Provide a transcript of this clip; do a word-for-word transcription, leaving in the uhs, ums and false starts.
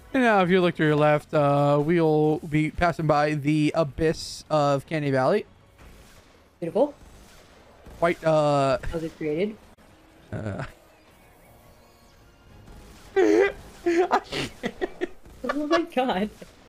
And now, if you look to your left, uh, we'll be passing by the abyss of Candy Valley. Beautiful. Quite, uh... How's it created? Uh... Oh my god.